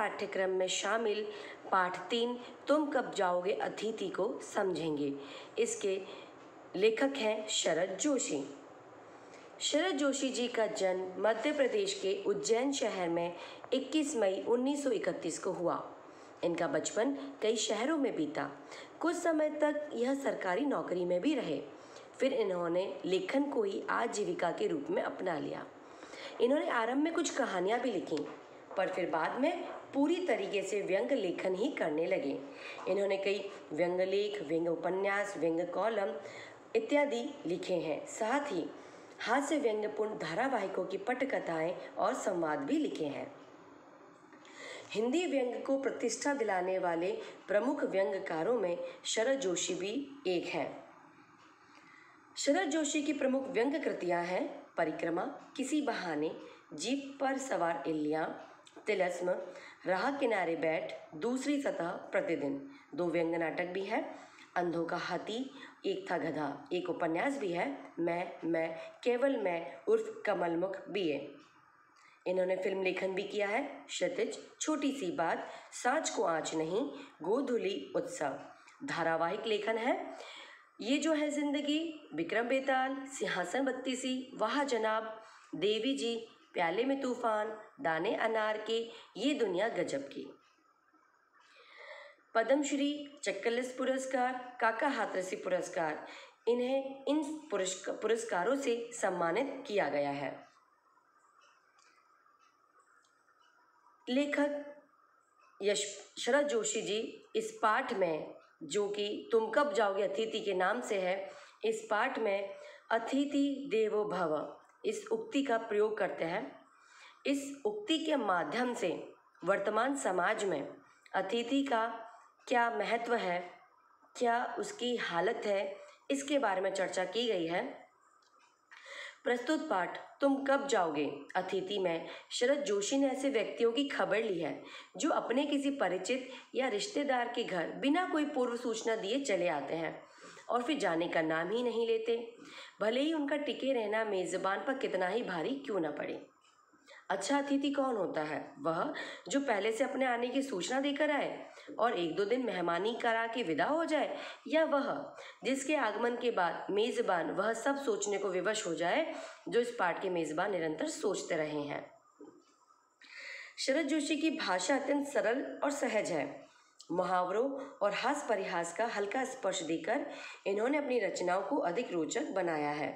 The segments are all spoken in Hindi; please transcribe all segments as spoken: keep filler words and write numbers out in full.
पाठ्यक्रम में शामिल पाठ तीन तुम कब जाओगे अतिथि को समझेंगे। इसके लेखक हैं शरद जोशी। शरद जोशी जी का जन्म मध्य प्रदेश के उज्जैन शहर में इक्कीस मई उन्नीस सौ इकतीस को हुआ। इनका बचपन कई शहरों में बीता। कुछ समय तक यह सरकारी नौकरी में भी रहे। फिर इन्होंने लेखन को ही आजीविका के रूप में अपना लिया। इन्होंने आरंभ में कुछ कहानियाँ भी लिखीं, पर फिर बाद में पूरी तरीके से व्यंग्य लेखन ही करने लगे। इन्होंने कई व्यंग्य लेख, व्यंग्य उपन्यास, व्यंग्य कॉलम इत्यादि लिखे हैं। साथ ही हास्य व्यंग्यपूर्ण धारावाहिकों की पटकथाएं और संवाद भी लिखे हैं। हिंदी व्यंग्य को प्रतिष्ठा दिलाने वाले प्रमुख व्यंग्यकारों में शरद जोशी भी एक हैं। शरद जोशी की प्रमुख व्यंग्य कृतियां हैं परिक्रमा, किसी बहाने, जीप पर सवार इल्लियां, तिलस्म, राह किनारे बैठ, दूसरी सतह, प्रतिदिन। दो व्यंग्य नाटक भी है, अंधों का हाथी, एक था गधा। एक उपन्यास भी है, मैं मैं केवल मैं उर्फ कमलमुख बीए। इन्होंने फिल्म लेखन भी किया है, क्षितिज, छोटी सी बात, सांच को आँच नहीं, गोधुली उत्सव। धारावाहिक लेखन है ये जो है जिंदगी, विक्रम बेताल, सिंहासन बत्तीसी, वाह जनाब, देवी जी, प्याले में तूफान, दाने अनार के, ये दुनिया गजब की। पद्मश्री, चक्कलिस पुरस्कार, काका हाथरसी पुरस्कार, इन्हें इन पुरस्कारों से सम्मानित किया गया है। लेखक यश शरद जोशी जी इस पाठ में, जो कि तुम कब जाओगे अतिथि के नाम से है, इस पाठ में अतिथि देवो भव इस उक्ति का प्रयोग करते हैं। इस उक्ति के माध्यम से वर्तमान समाज में अतिथि का क्या महत्व है, क्या उसकी हालत है, इसके बारे में चर्चा की गई है। प्रस्तुत पाठ तुम कब जाओगे अतिथि में शरद जोशी ने ऐसे व्यक्तियों की खबर ली है जो अपने किसी परिचित या रिश्तेदार के घर बिना कोई पूर्व सूचना दिए चले आते हैं और फिर जाने का नाम ही नहीं लेते, भले ही उनका टिके रहना मेज़बान पर कितना ही भारी क्यों न पड़े। अच्छा अतिथि कौन होता है? वह जो पहले से अपने आने की सूचना देकर आए और एक दो दिन मेहमानी करा के विदा हो जाए, या वह जिसके आगमन के बाद मेज़बान वह सब सोचने को विवश हो जाए जो इस पाठ के मेज़बान निरंतर सोचते रहे हैं। शरद जोशी की भाषा अत्यंत सरल और सहज है। मुहावरों और हास परिहास का हल्का स्पर्श देकर इन्होंने अपनी रचनाओं को अधिक रोचक बनाया है।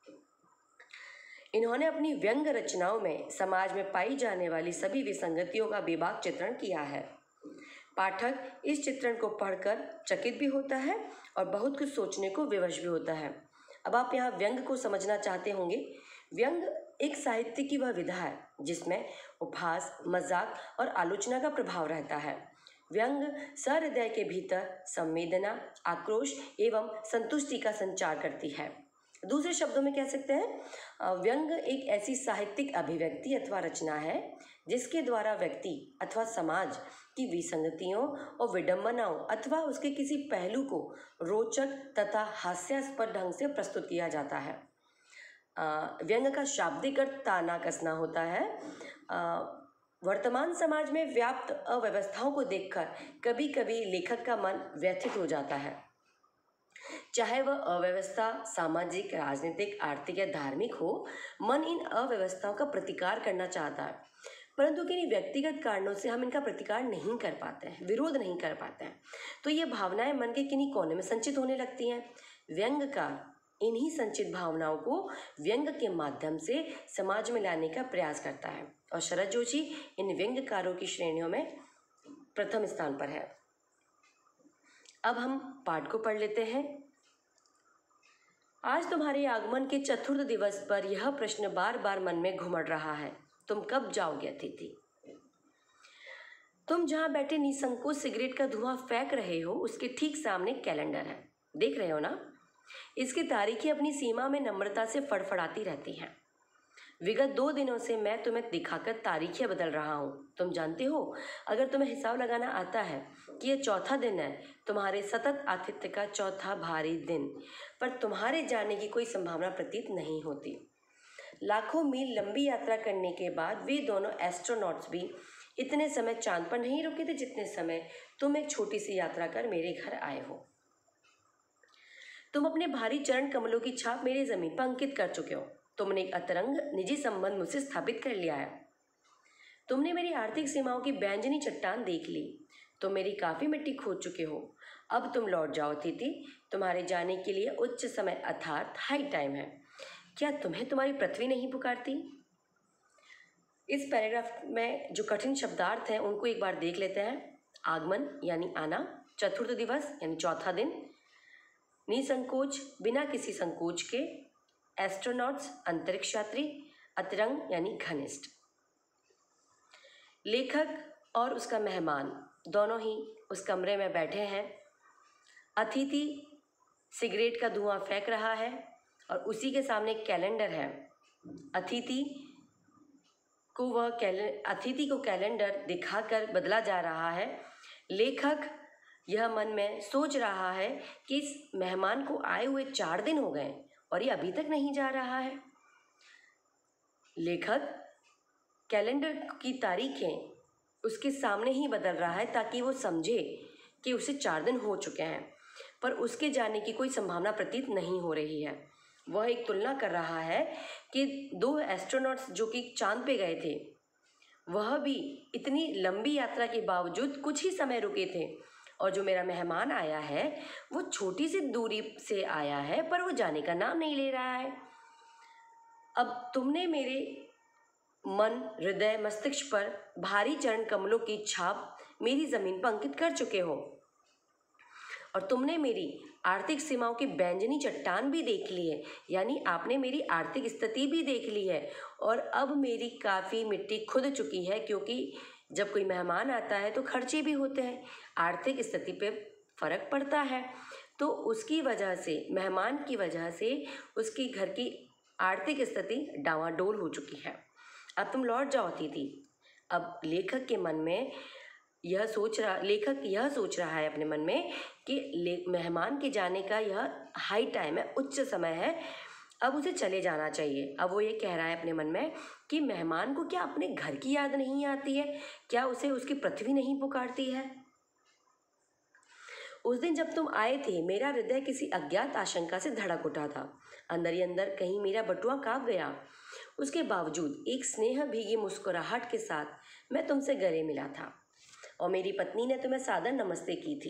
इन्होंने अपनी व्यंग्य रचनाओं में समाज में पाई जाने वाली सभी विसंगतियों का बेबाक चित्रण किया है। पाठक इस चित्रण को पढ़कर चकित भी होता है और बहुत कुछ सोचने को विवश भी होता है। अब आप यहाँ व्यंग्य को समझना चाहते होंगे। व्यंग्य एक साहित्य की वह विधा है जिसमें उपहास, मजाक और आलोचना का प्रभाव रहता है। व्यंग्य सहृदय के भीतर संवेदना, आक्रोश एवं संतुष्टि का संचार करती है। दूसरे शब्दों में कह सकते हैं, व्यंग्य एक ऐसी साहित्यिक अभिव्यक्ति अथवा रचना है जिसके द्वारा व्यक्ति अथवा समाज की विसंगतियों और विडंबनाओं अथवा उसके किसी पहलू को रोचक तथा हास्यास्पद ढंग से प्रस्तुत किया जाता है। व्यंग्य का शाब्दिक अर्थ ताना कसना होता है। आ, वर्तमान समाज में व्याप्त अव्यवस्थाओं को देखकर कभी कभी लेखक का मन व्यथित हो जाता है। चाहे वह अव्यवस्था सामाजिक, राजनीतिक, आर्थिक या धार्मिक हो, मन इन अव्यवस्थाओं का प्रतिकार करना चाहता है, परंतु किन्हीं व्यक्तिगत कारणों से हम इनका प्रतिकार नहीं कर पाते हैं, विरोध नहीं कर पाते हैं, तो ये भावनाएं मन के किन्हीं कोने में संचित होने लगती हैं। व्यंग्यकार इन्हीं संचित भावनाओं को व्यंग्य के माध्यम से समाज में लाने का प्रयास करता है और शरद जोशी इन व्यंग्यकारों की श्रेणियों में प्रथम स्थान पर है। अब हम पाठ को पढ़ लेते हैं। आज तुम्हारे आगमन के चतुर्थ दिवस पर यह प्रश्न बार बार मन में घुमड़ रहा है, तुम कब जाओगे अतिथि? तुम जहां बैठे निसंकोच सिगरेट का धुआं फेंक रहे हो, उसके ठीक सामने कैलेंडर है, देख रहे हो ना? इसकी तारीखें अपनी सीमा में नम्रता से फड़फड़ाती रहती हैं। विगत दो दिनों से मैं तुम्हें दिखाकर तारीखें बदल रहा हूँ। तुम जानते हो, अगर तुम्हें हिसाब लगाना आता है कि यह चौथा दिन है, तुम्हारे सतत आतिथ्य का चौथा भारी दिन, पर तुम्हारे जाने की कोई संभावना प्रतीत नहीं होती। लाखों मील लंबी यात्रा करने के बाद वे दोनों एस्ट्रोनॉट्स भी इतने समय चांद पर नहीं रुके थे जितने समय तुम एक छोटी सी यात्रा कर मेरे घर आए हो। तुम अपने भारी चरण कमलों की छाप मेरी जमीन पर अंकित कर चुके हो। तुमने एक अतरंग निजी संबंध मुझसे स्थापित कर लिया है। तुमने मेरी आर्थिक सीमाओं की बैंजनी चट्टान देख ली। तुम मेरी काफी मिट्टी खोद चुके हो। अब तुम लौट जाओ अतिथि। तुम्हारे जाने के लिए उच्च समय अर्थात हाई टाइम है। क्या तुम्हें तुम्हारी पृथ्वी नहीं पुकारती? इस पैराग्राफ में जो कठिन शब्दार्थ हैं उनको एक बार देख लेते हैं। आगमन यानी आना, चतुर्थ दिवस यानी चौथा दिन, निसंकोच बिना किसी संकोच के, एस्ट्रोनॉट्स अंतरिक्ष यात्री, अतरंग यानी घनिष्ठ। लेखक और उसका मेहमान दोनों ही उस कमरे में बैठे हैं। अतिथि सिगरेट का धुआं फेंक रहा है और उसी के सामने कैलेंडर है। अतिथि को वह कैले अतिथि को कैलेंडर दिखाकर बदला जा रहा है। लेखक यह मन में सोच रहा है कि इस मेहमान को आए हुए चार दिन हो गए और ये अभी तक नहीं जा रहा है। लेखक कैलेंडर की तारीखें उसके सामने ही बदल रहा है ताकि वो समझे कि उसे चार दिन हो चुके हैं, पर उसके जाने की कोई संभावना प्रतीत नहीं हो रही है। वह एक तुलना कर रहा है कि दो एस्ट्रोनॉट्स जो कि चांद पे गए थे वह भी इतनी लंबी यात्रा के बावजूद कुछ ही समय रुके थे, और जो मेरा मेहमान आया है वो छोटी सी दूरी से आया है पर वो जाने का नाम नहीं ले रहा है। अब तुमने मेरे मन, हृदय, मस्तिष्क पर भारी चरण कमलों की छाप मेरी जमीन पर अंकित कर चुके हो, और तुमने मेरी आर्थिक सीमाओं की बैंजनी चट्टान भी देख ली है, यानी आपने मेरी आर्थिक स्थिति भी देख ली है। और अब मेरी काफ़ी मिट्टी खुद चुकी है, क्योंकि जब कोई मेहमान आता है तो खर्चे भी होते हैं, आर्थिक स्थिति पे फर्क पड़ता है, तो उसकी वजह से, मेहमान की वजह से उसकी घर की आर्थिक स्थिति डावाडोल हो चुकी है। अब तुम लौट जाओ अतिथि। अब लेखक के मन में यह सोच रहा लेखक यह सोच रहा है अपने मन में कि मेहमान के जाने का यह हाई टाइम है, उच्च समय है, अब उसे चले जाना चाहिए। अब वो ये कह रहा है अपने मन में कि मेहमान को क्या अपने घर की याद नहीं आती है? क्या उसे उसकी पृथ्वी नहीं पुकारती है? उस दिन जब तुम आए थे मेरा हृदय किसी अज्ञात आशंका से धड़क उठा था। अंदर ही अंदर कहीं मेरा बटुआ कांप गया। उसके बावजूद एक स्नेह भीगी मुस्कुराहट के साथ मैं तुमसे गले मिला था और मेरी पत्नी ने तुम्हें सादर नमस्ते की थी।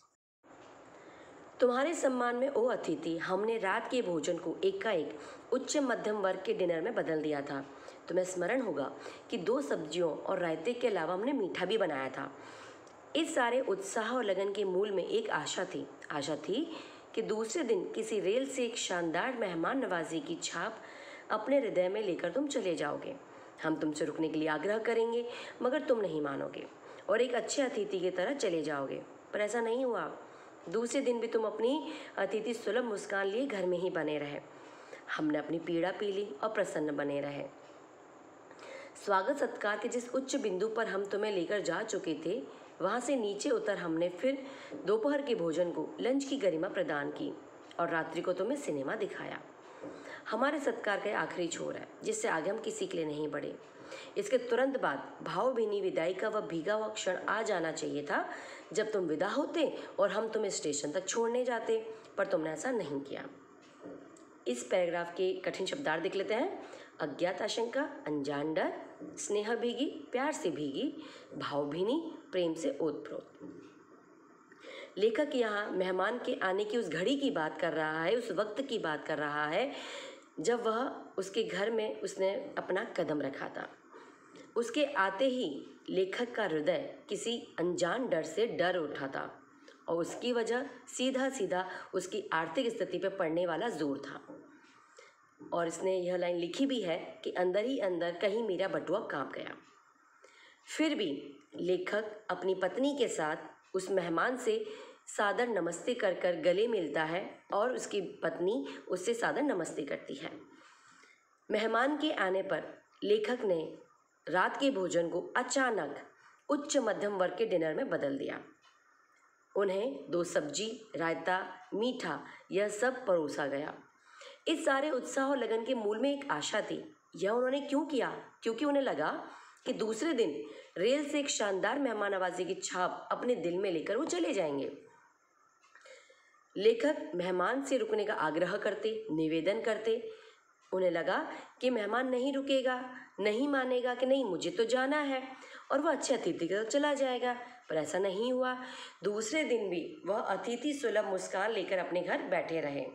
तुम्हारे सम्मान में ओ अतिथि, हमने रात के भोजन को एकाएक उच्च मध्यम वर्ग के डिनर में बदल दिया था। तुम्हें स्मरण होगा कि दो सब्जियों और रायते के अलावा हमने मीठा भी बनाया था। इस सारे उत्साह और लगन के मूल में एक आशा थी आशा थी कि दूसरे दिन किसी रेल से एक शानदार मेहमान नवाजी की छाप अपने हृदय में लेकर तुम चले जाओगे। हम तुमसे रुकने के लिए आग्रह करेंगे मगर तुम नहीं मानोगे और एक अच्छे अतिथि की तरह चले जाओगे, पर ऐसा नहीं हुआ। दूसरे दिन भी तुम अपनी अतिथि सुलभ मुस्कान लिए घर में ही बने रहे। हमने अपनी पीड़ा पी ली और प्रसन्न बने रहे। स्वागत सत्कार के जिस उच्च बिंदु पर हम तुम्हें लेकर जा चुके थे वहाँ से नीचे उतर हमने फिर दोपहर के भोजन को लंच की गरिमा प्रदान की और रात्रि को तुम्हें सिनेमा दिखाया। हमारे सत्कार का आखिरी छोर है जिससे आगे हम किसी के लिए नहीं बढ़े। इसके तुरंत बाद भावभीनी विदाई का वह भीगा हुआ क्षण आ जाना चाहिए था जब तुम विदा होते और हम तुम्हें स्टेशन तक छोड़ने जाते, पर तुमने ऐसा नहीं किया। इस पैराग्राफ के कठिन शब्दार्थ देख लेते हैं। अज्ञात आशंका, अनजान डर, स्नेह भीगी, प्यार से भीगी, भावभीनी, प्रेम से ओतप्रोत। लेखक यहाँ मेहमान के आने की उस घड़ी की बात कर रहा है, उस वक्त की बात कर रहा है जब वह उसके घर में उसने अपना कदम रखा था। उसके आते ही लेखक का हृदय किसी अनजान डर से डर उठा था और उसकी वजह सीधा सीधा उसकी आर्थिक स्थिति पर पड़ने वाला जोर था। और इसने यह लाइन लिखी भी है कि अंदर ही अंदर कहीं मेरा बटुआ कांप गया। फिर भी लेखक अपनी पत्नी के साथ उस मेहमान से सादर नमस्ते कर कर गले मिलता है और उसकी पत्नी उससे सादर नमस्ते करती है। मेहमान के आने पर लेखक ने रात के भोजन को अचानक उच्च मध्यम वर्ग के डिनर में बदल दिया। उन्हें दो सब्जी, रायता, मीठा यह सब परोसा गया। इस सारे उत्साह और लगन के मूल में एक आशा थी। यह उन्होंने क्यों किया? क्योंकि उन्हें लगा कि दूसरे दिन रेल से एक शानदार मेहमान नवाजी की छाप अपने दिल में लेकर वो चले जाएंगे। लेखक मेहमान से रुकने का आग्रह करते, निवेदन करते। उन्हें लगा कि मेहमान नहीं रुकेगा, नहीं मानेगा कि नहीं मुझे तो जाना है, और वह अच्छे अतिथि की तरफ चला जाएगा, पर ऐसा नहीं हुआ। दूसरे दिन भी वह अतिथि सुलभ मुस्कान लेकर अपने घर बैठे रहे।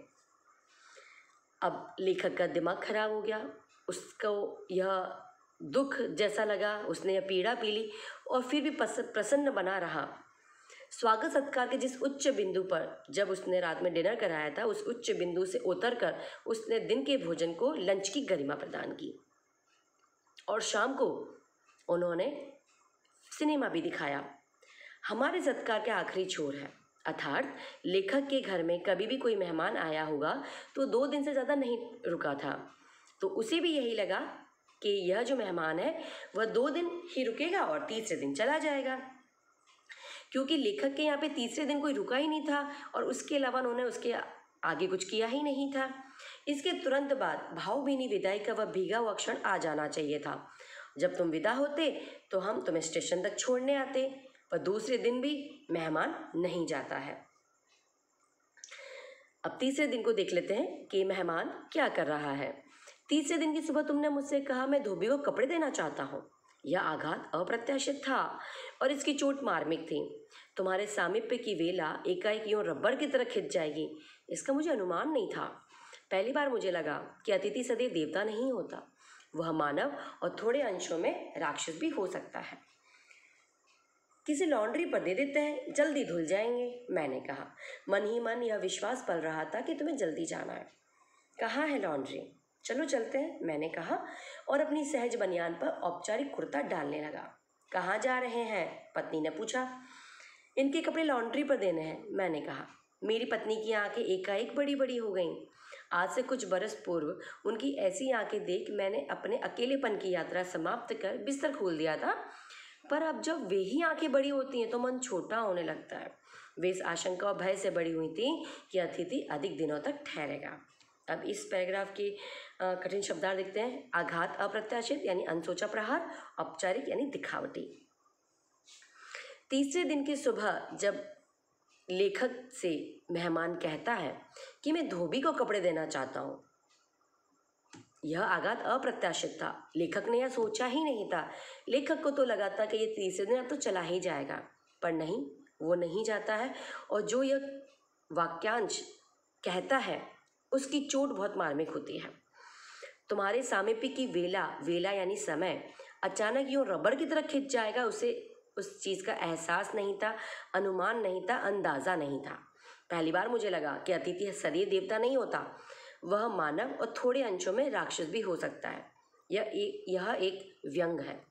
अब लेखक का दिमाग खराब हो गया, उसको यह दुख जैसा लगा, उसने यह पीड़ा पी ली और फिर भी प्रसन्न बना रहा। स्वागत सत्कार के जिस उच्च बिंदु पर जब उसने रात में डिनर कराया था, उस उच्च बिंदु से उतरकर उसने दिन के भोजन को लंच की गरिमा प्रदान की, और शाम को उन्होंने सिनेमा भी दिखाया। हमारे सत्कार के आखिरी छोर है, अर्थात लेखक के घर में कभी भी कोई मेहमान आया होगा तो दो दिन से ज़्यादा नहीं रुका था, तो उसे भी यही लगा कि यह जो मेहमान है वह दो दिन ही रुकेगा और तीसरे दिन चला जाएगा। क्योंकि लेखक के यहाँ पे तीसरे दिन कोई रुका ही नहीं था और उसके अलावा उन्होंने उसके आगे कुछ किया ही नहीं था। इसके तुरंत बाद भावभीनी विदाई का वह भीगा हुआ क्षण आ जाना चाहिए था। जब तुम विदा होते तो हम तुम्हें स्टेशन तक छोड़ने आते, पर दूसरे दिन भी मेहमान नहीं जाता है। अब तीसरे दिन को देख लेते हैं कि मेहमान क्या कर रहा है। तीसरे दिन की सुबह तुमने मुझसे कहा मैं धोबी को कपड़े देना चाहता हूँ। यह आघात अप्रत्याशित था और इसकी चोट मार्मिक थी। तुम्हारे सामीप्य की वेला एकाएक यूं रबर की तरह खिंच जाएगी, इसका मुझे अनुमान नहीं था। पहली बार मुझे लगा कि अतिथि सदैव देवता नहीं होता, वह मानव और थोड़े अंशों में राक्षस भी हो सकता है। किसी लॉन्ड्री पर दे देते हैं, जल्दी धुल जाएंगे, मैंने कहा। मन ही मन यह विश्वास पल रहा था कि तुम्हें जल्दी जाना है। कहाँ है लॉन्ड्री? चलो चलते हैं, मैंने कहा और अपनी सहज बनियान पर औपचारिक कुर्ता डालने लगा। कहाँ जा रहे हैं? पत्नी ने पूछा। इनके कपड़े लॉन्ड्री पर देने हैं, मैंने कहा। मेरी पत्नी की आंखें एकाएक बड़ी बड़ी हो गईं। आज से कुछ बरस पूर्व उनकी ऐसी आंखें देख मैंने अपने अकेलेपन की यात्रा समाप्त कर बिस्तर खोल दिया था, पर अब जब वे ही आंखें बड़ी होती हैं तो मन छोटा होने लगता है। वे इस आशंका और भय से बड़ी हुई थी कि अतिथि अधिक दिनों तक ठहरेगा। अब इस पैराग्राफ के कठिन शब्दार्थ देखते हैं। आघात अप्रत्याशित यानी अनसोचा प्रहार, औपचारिक यानी दिखावटी। तीसरे दिन की सुबह जब लेखक से मेहमान कहता है कि मैं धोबी को कपड़े देना चाहता हूँ, यह आघात अप्रत्याशित था। लेखक ने यह सोचा ही नहीं था। लेखक को तो लगा था कि ये तीसरे दिन अब तो चला ही जाएगा, पर नहीं, वो नहीं जाता है। और जो यह वाक्यांश कहता है उसकी चोट बहुत मार्मिक होती है। तुम्हारे सामीप्य की वेला, वेला यानी समय, अचानक यूं रबर की तरह खिंच जाएगा। उसे उस चीज़ का एहसास नहीं था, अनुमान नहीं था, अंदाज़ा नहीं था। पहली बार मुझे लगा कि अतिथि सदैव देवता नहीं होता, वह मानव और थोड़े अंशों में राक्षस भी हो सकता है। यह एक यह एक व्यंग है।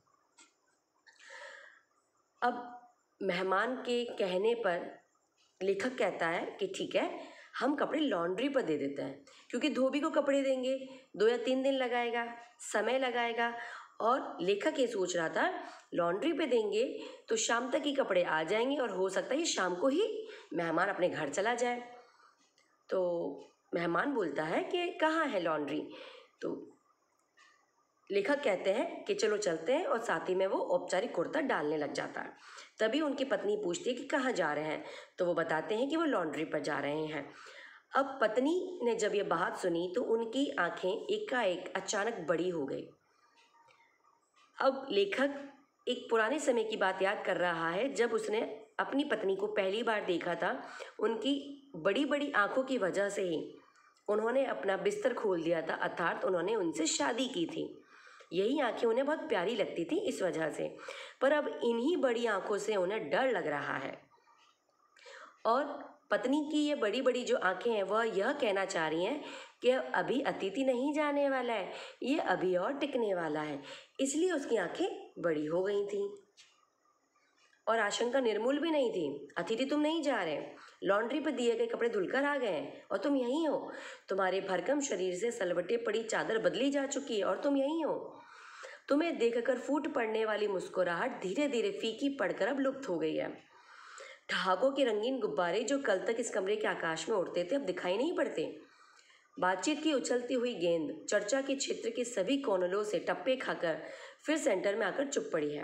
अब मेहमान के कहने पर लेखक कहता है कि ठीक है, हम कपड़े लॉन्ड्री पर दे देते हैं, क्योंकि धोबी को कपड़े देंगे दो या तीन दिन लगाएगा, समय लगाएगा। और लेखक ये सोच रहा था लॉन्ड्री पे देंगे तो शाम तक ही कपड़े आ जाएंगे और हो सकता है शाम को ही मेहमान अपने घर चला जाए। तो मेहमान बोलता है कि कहाँ है लॉन्ड्री? तो लेखक कहते हैं कि चलो चलते हैं, और साथ ही में वो औपचारिक कुर्ता डालने लग जाता है। तभी उनकी पत्नी पूछती है कि कहाँ जा रहे हैं, तो वो बताते हैं कि वो लॉन्ड्री पर जा रहे हैं। अब पत्नी ने जब ये बात सुनी तो उनकी आंखें एकाएक अचानक बड़ी हो गई। अब लेखक एक पुराने समय की बात याद कर रहा है, जब उसने अपनी पत्नी को पहली बार देखा था। उनकी बड़ी बड़ी आंखों की वजह से ही उन्होंने अपना बिस्तर खोल दिया था, अर्थात उन्होंने उनसे शादी की थी। यही आंखें उन्हें बहुत प्यारी लगती थी इस वजह से, पर अब इन्हीं बड़ी आंखों से उन्हें डर लग रहा है। और पत्नी की ये बड़ी बड़ी जो आंखें हैं वह यह कहना चाह रही हैं कि अभी अतिथि नहीं जाने वाला है, ये अभी और टिकने वाला है, इसलिए उसकी आंखें बड़ी हो गई थीं। और आशंका निर्मूल भी नहीं थी। अतिथि तुम नहीं जा रहे, लॉन्ड्री पर दिए गए कपड़े धुलकर आ गए हैं और तुम यहीं हो। तुम्हारे भरकम शरीर से सलवटे पड़ी चादर बदली जा चुकी है और तुम यहीं हो। तुम्हें देखकर फूट पड़ने वाली मुस्कुराहट धीरे धीरे फीकी पड़कर अब लुप्त हो गई है। ठहाकों के रंगीन गुब्बारे जो कल तक इस कमरे के आकाश में उड़ते थे अब दिखाई नहीं पड़ते। बातचीत की उछलती हुई गेंद चर्चा के क्षेत्र के सभी कोनलों से टप्पे खाकर फिर सेंटर में आकर चुप पड़ी है।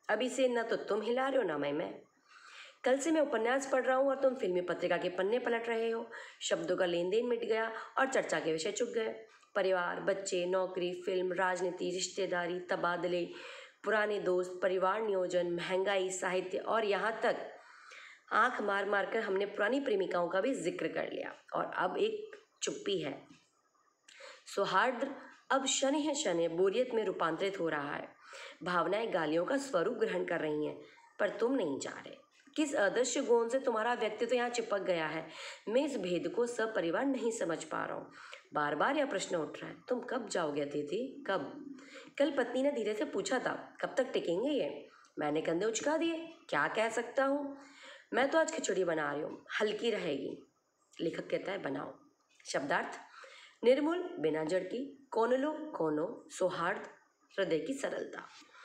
अभी से न तो तुम हिला रहे हो ना मैं मैं कल से मैं उपन्यास पढ़ रहा हूँ और तुम फिल्मी पत्रिका के पन्ने पलट रहे हो। शब्दों का लेन देन मिट गया और चर्चा के विषय चुक गए। परिवार, बच्चे, नौकरी, फिल्म, राजनीति, रिश्तेदारी, तबादले, पुराने दोस्त, परिवार नियोजन, महंगाई, साहित्य और यहाँ तक आंख मार मार कर हमने पुरानी प्रेमिकाओं का भी जिक्र कर लिया। और अब एक चुप्पी है। सौहार्द अब शनि शनि बोरियत में रूपांतरित हो रहा है। भावनाएं गालियों का स्वरूप ग्रहण कर रही हैं, पर तुम नहीं जा रहे। किस अदृश्य गोंद से तुम्हारा व्यक्तित्व यहाँ चिपक गया है? मैं इस भेद को सब परिवार नहीं समझ पा रहा हूँ। बार बार यह प्रश्न उठ रहा है, तुम कब जाओगे अतिथि, कब? कल पत्नी ने धीरे से पूछा था, कब तक टिकेंगे ये? मैंने कंधे उचका दिए, क्या कह सकता हूँ। मैं तो आज खिचड़ी बना रही हूँ, हल्की रहेगी। लेखक कहता है बनाओ। शब्दार्थ: निर्मूल, बिना जड़ की, कोनलो, कोनो, सौहार्द, हृदय की सरलता।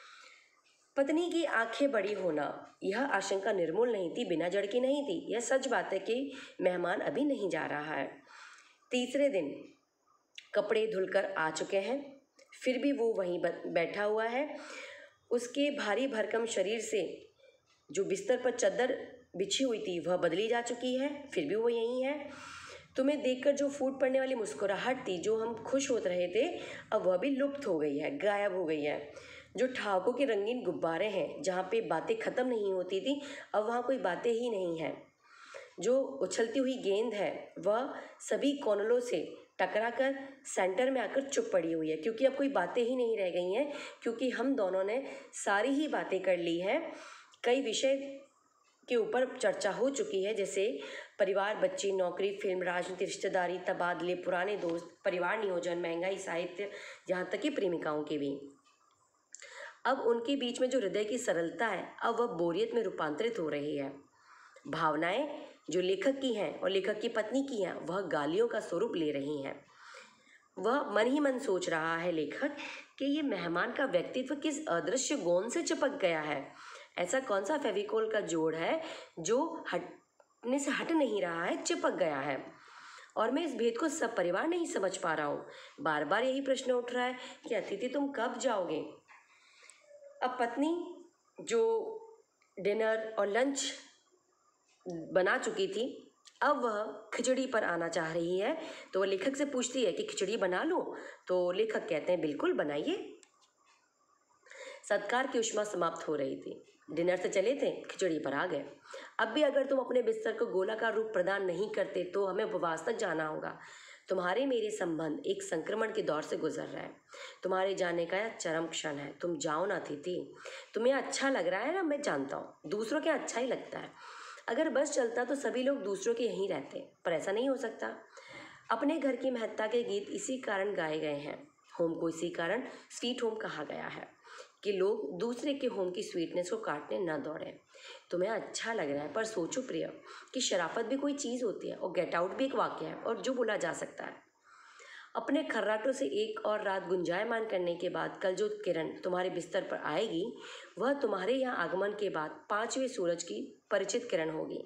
पत्नी की आंखें बड़ी होना, यह आशंका निर्मूल नहीं थी, बिना जड़ की नहीं थी। यह सच बात है कि मेहमान अभी नहीं जा रहा है। तीसरे दिन कपड़े धुलकर आ चुके हैं, फिर भी वो वहीं बैठा हुआ है। उसके भारी भरकम शरीर से जो बिस्तर पर चादर बिछी हुई थी वह बदली जा चुकी है, फिर भी वो यहीं है। तुम्हें देखकर जो फूट पड़ने वाली मुस्कुराहट थी, जो हम खुश होते रहे थे, अब वह भी लुप्त हो गई है, गायब हो गई है। जो ठहाकों के रंगीन गुब्बारे हैं, जहाँ पे बातें ख़त्म नहीं होती थी, अब वहाँ कोई बातें ही नहीं हैं। जो उछलती हुई गेंद है वह सभी कोनलों से टकरा कर सेंटर में आकर चुप पड़ी हुई है, क्योंकि अब कोई बातें ही नहीं रह गई हैं, क्योंकि हम दोनों ने सारी ही बातें कर ली है। कई विषय के ऊपर चर्चा हो चुकी है, जैसे परिवार, बच्ची, नौकरी, फिल्म, राजनीति, रिश्तेदारी, तबादले, पुराने दोस्त, परिवार नियोजन, महंगाई, साहित्य, यहाँ तक कि प्रेमिकाओं के भी। अब उनके बीच में जो हृदय की सरलता है, अब वह बोरियत में रूपांतरित हो रही है। भावनाएं जो लेखक की हैं और लेखक की पत्नी की हैं, वह गालियों का स्वरूप ले रही हैं। वह मन ही मन सोच रहा है लेखक कि ये मेहमान का व्यक्तित्व किस अदृश्य गोंद से चिपक गया है। ऐसा कौन सा फेविकोल का जोड़ है जो हटने से हट नहीं रहा है, चिपक गया है, और मैं इस भेद को सब परिवार नहीं समझ पा रहा हूँ। बार बार यही प्रश्न उठ रहा है कि अतिथि तुम कब जाओगे। अब पत्नी जो डिनर और लंच बना चुकी थी, अब वह खिचड़ी पर आना चाह रही है। तो वह लेखक से पूछती है कि खिचड़ी बना लूं? तो लेखक कहते हैं बिल्कुल बनाइए। सत्कार की उष्मा समाप्त हो रही थी। डिनर से चले थे, खिचड़ी पर आ गए। अब भी अगर तुम अपने बिस्तर को गोलाकार रूप प्रदान नहीं करते तो हमें उपवास तक जाना होगा। तुम्हारे मेरे संबंध एक संक्रमण के दौर से गुजर रहा है। तुम्हारे जाने का यह चरम क्षण है। तुम जाओ ना अतिथि। तुम्हें अच्छा लग रहा है ना, मैं जानता हूँ। दूसरों के अच्छा ही लगता है। अगर बस चलता तो सभी लोग दूसरों के यहीं रहते, पर ऐसा नहीं हो सकता। अपने घर की महत्ता के गीत इसी कारण गाए गए हैं। होम को इसी कारण स्वीट होम कहा गया है कि लोग दूसरे के होम की स्वीटनेस को काटने न दौड़ें। तुम्हें अच्छा लग रहा है, पर सोचो प्रिय कि शराफत भी कोई चीज़ होती है और गेट आउट भी एक वाक्य है और जो बोला जा सकता है। अपने खर्राटों से एक और रात गुंजायमान करने के बाद कल जो किरण तुम्हारे बिस्तर पर आएगी, वह तुम्हारे यहाँ आगमन के बाद पांचवें सूरज की परिचित किरण होगी।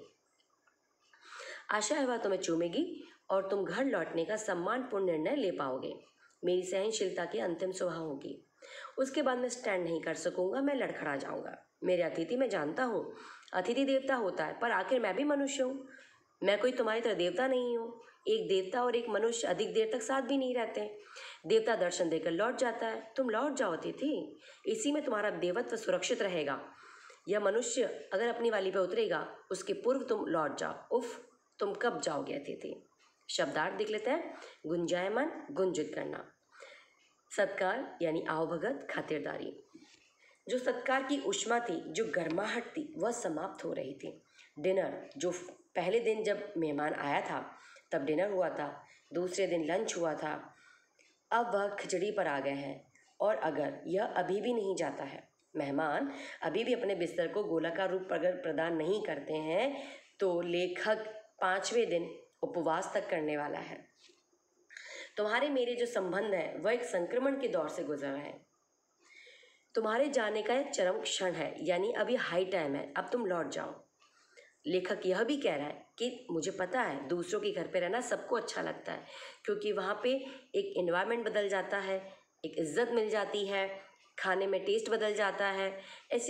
आशा है वह तुम्हें चूमेगी और तुम घर लौटने का सम्मानपूर्ण निर्णय ले पाओगे। मेरी सहनशीलता की अंतिम सुबह होगी। उसके बाद मैं स्टैंड नहीं कर सकूंगा, मैं लड़खड़ा जाऊंगा। मेरे अतिथि मैं जानता हूँ, अतिथि देवता होता है, पर आखिर मैं भी मनुष्य हूँ। मैं कोई तुम्हारी तरह देवता नहीं हूँ। एक देवता और एक मनुष्य अधिक देर तक साथ भी नहीं रहते। देवता दर्शन देकर लौट जाता है, तुम लौट जाओ अतिथि। इसी में तुम्हारा देवत्व सुरक्षित रहेगा। यह मनुष्य अगर अपनी वाली पे उतरेगा, उसके पूर्व तुम लौट जाओ। उफ, तुम कब जाओगे अतिथि। शब्दार्थ देख लेते हैं। गुंजायमान, गुंजित करना। सत्कार यानी आवभगत, खातिरदारी। जो सत्कार की उष्मा थी, जो गर्माहट थी, वह समाप्त हो रही थी। डिनर, जो पहले दिन जब मेहमान आया था तब डिनर हुआ था, दूसरे दिन लंच हुआ था, अब वह खिचड़ी पर आ गए हैं। और अगर यह अभी भी नहीं जाता है, मेहमान अभी भी अपने बिस्तर को गोलाकार रूप अगर प्रदान नहीं करते हैं, तो लेखक पाँचवें दिन उपवास तक करने वाला है। तुम्हारे मेरे जो संबंध है वह एक संक्रमण के दौर से गुजर रहे हैं। तुम्हारे जाने का एक चरम क्षण है, यानी अभी हाई टाइम है, अब तुम लौट जाओ। लेखक यह भी कह रहा है कि मुझे पता है दूसरों के घर पे रहना सबको अच्छा लगता है, क्योंकि वहाँ पे एक एनवायरनमेंट बदल जाता है, एक इज्जत मिल जाती है, खाने में टेस्ट बदल जाता है। ऐसी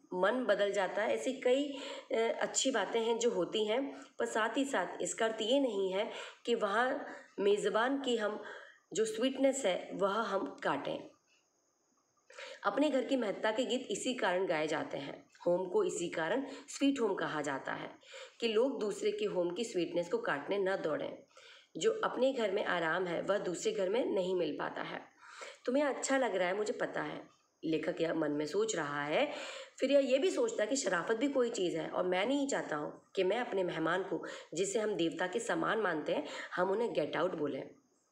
मन बदल जाता है। ऐसी कई अच्छी बातें हैं जो होती हैं, पर साथ ही साथ इसका अर्थ ये नहीं है कि वहाँ मेज़बान की हम जो स्वीटनेस है वह हम काटें। अपने घर की महत्ता के गीत इसी कारण गाए जाते हैं। होम को इसी कारण स्वीट होम कहा जाता है कि लोग दूसरे के होम की स्वीटनेस को काटने न दौड़ें। जो अपने घर में आराम है वह दूसरे घर में नहीं मिल पाता है। तुम्हें अच्छा लग रहा है, मुझे पता है, लेखक यह मन में सोच रहा है। फिर यह ये भी सोचता है कि शराफत भी कोई चीज़ है और मैं नहीं चाहता हूँ कि मैं अपने मेहमान को, जिसे हम देवता के समान मानते हैं, हम उन्हें गेट आउट बोलें।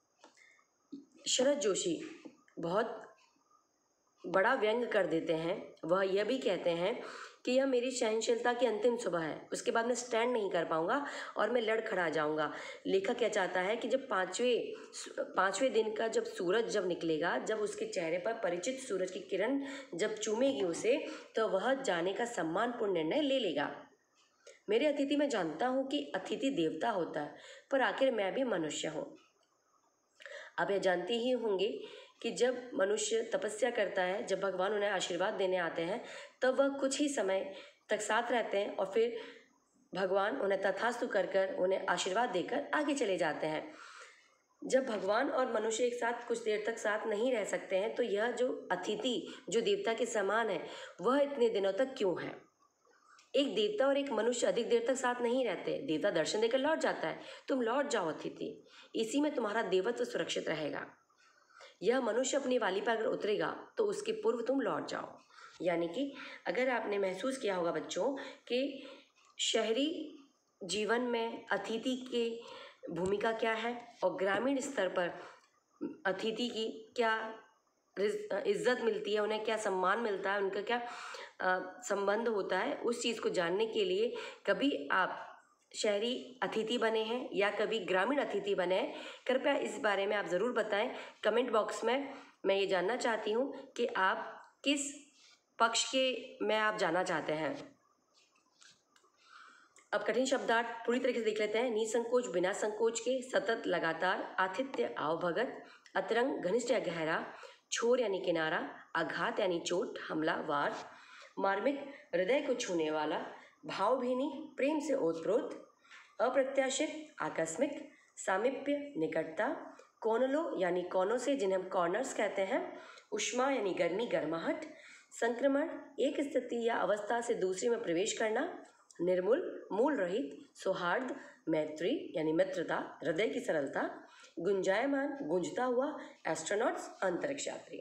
शरद जोशी बहुत बड़ा व्यंग कर देते हैं। वह यह भी कहते हैं कि यह मेरी सहनशीलता की अंतिम सुबह है, उसके बाद मैं स्टैंड नहीं कर पाऊंगा और मैं लड़ खड़ा जाऊंगा। लेखक क्या चाहता है कि जब पाँचवें पाँचवें दिन का जब सूरज जब निकलेगा, जब उसके चेहरे पर परिचित सूरज की किरण जब चूमेगी उसे, तो वह जाने का सम्मानपूर्ण निर्णय ले लेगा। मेरे अतिथि, मैं जानता हूँ कि अतिथि देवता होता है, पर आखिर मैं भी मनुष्य हूँ। आप यह जानते ही होंगे कि जब मनुष्य तपस्या करता है, जब भगवान उन्हें आशीर्वाद देने आते हैं, तब वह कुछ ही समय तक साथ रहते हैं और फिर भगवान उन्हें तथास्तु कर कर उन्हें आशीर्वाद देकर आगे चले जाते हैं। जब भगवान और मनुष्य एक साथ कुछ देर तक साथ नहीं रह सकते हैं, तो यह जो अतिथि जो देवता के समान है, वह इतने दिनों तक क्यों है? एक देवता और एक मनुष्य अधिक देर तक साथ नहीं रहते। देवता दर्शन देकर लौट जाता है, तुम लौट जाओ अतिथि, इसी में तुम्हारा देवत्व सुरक्षित रहेगा। यह मनुष्य अपनी वाली पर अगर उतरेगा तो उसके पूर्व तुम लौट जाओ। यानी कि अगर आपने महसूस किया होगा बच्चों कि शहरी जीवन में अतिथि की भूमिका क्या है और ग्रामीण स्तर पर अतिथि की क्या इज्जत मिलती है, उन्हें क्या सम्मान मिलता है, उनका क्या संबंध होता है, उस चीज़ को जानने के लिए कभी आप शहरी अतिथि बने हैं या कभी ग्रामीण अतिथि बने हैं, कृपया इस बारे में आप ज़रूर बताएं कमेंट बॉक्स में। मैं ये जानना चाहती हूँ कि आप किस पक्ष के में आप जाना चाहते हैं। अब कठिन शब्दार्थ पूरी तरीके से देख लेते हैं। निसंकोच, बिना संकोच के, सतत, लगातार, आतिथ्य, आवभगत, अतरंग, घनिष्ठ या गहरा, छोर यानी किनारा, आघात यानी चोट, हमला, वार, मार्मिक, हृदय को छूने वाला, भावभीनी, प्रेम से ओतप्रोत, अप्रत्याशित, आकस्मिक, सामीप्य, निकटता, कोनलो यानी कोनों से, जिन्हें हम कॉर्नर्स कहते हैं, उष्मा यानी गर्मी, गर्माहट, संक्रमण, एक स्थिति या अवस्था से दूसरी में प्रवेश करना, निर्मूल, मूल रहित, सौहार्द, मैत्री यानी मित्रता, हृदय की सरलता, गुंजायमान, गूंजता हुआ, एस्ट्रोनॉट्स, अंतरिक्ष यात्री।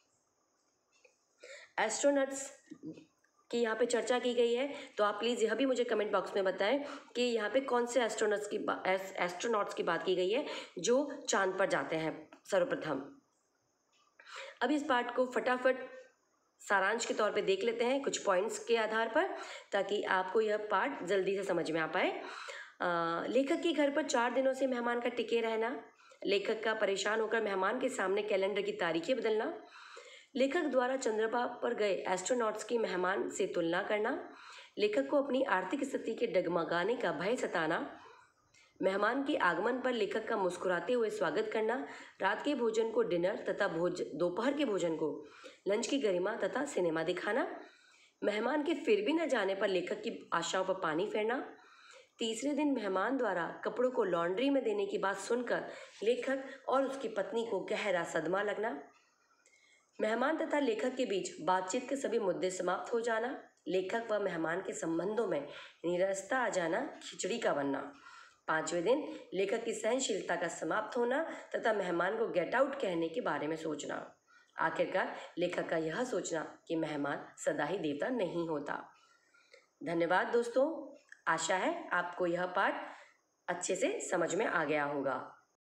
एस्ट्रोनॉट्स की यहाँ पे चर्चा की गई है, तो आप प्लीज़ यह भी मुझे कमेंट बॉक्स में बताएं कि यहाँ पे कौन से एस्ट्रोनॉट्स की एस्ट्रोनॉट्स की बात की गई है जो चांद पर जाते हैं सर्वप्रथम। अब इस पार्ट को फटाफट सारांश के तौर पे देख लेते हैं कुछ पॉइंट्स के आधार पर, ताकि आपको यह पार्ट जल्दी से समझ में आ पाए। आ, लेखक के घर पर चार दिनों से मेहमान का टिके रहना, लेखक का परेशान होकर मेहमान के सामने कैलेंडर की तारीखें बदलना, लेखक द्वारा चंद्रमा पर गए एस्ट्रोनॉट्स की मेहमान से तुलना करना, लेखक को अपनी आर्थिक स्थिति के डगमगाने का भय सताना, मेहमान के आगमन पर लेखक का मुस्कुराते हुए स्वागत करना, रात के भोजन को डिनर तथा भोज दोपहर के भोजन को लंच की गरिमा तथा सिनेमा दिखाना, मेहमान के फिर भी न जाने पर लेखक की आशाओं पर पानी फेरना, तीसरे दिन मेहमान द्वारा कपड़ों को लॉन्ड्री में देने की बात सुनकर लेखक और उसकी पत्नी को गहरा सदमा लगना, मेहमान तथा लेखक के बीच बातचीत के सभी मुद्दे समाप्त हो जाना, लेखक व मेहमान के संबंधों में निरस्ता आ जाना, खिचड़ी का बनना, पांचवें दिन लेखक की सहनशीलता का समाप्त होना तथा मेहमान को गेट आउट कहने के बारे में सोचना, आखिरकार लेखक का यह सोचना कि मेहमान सदा ही देवता नहीं होता। धन्यवाद दोस्तों, आशा है आपको यह पाठ अच्छे से समझ में आ गया होगा।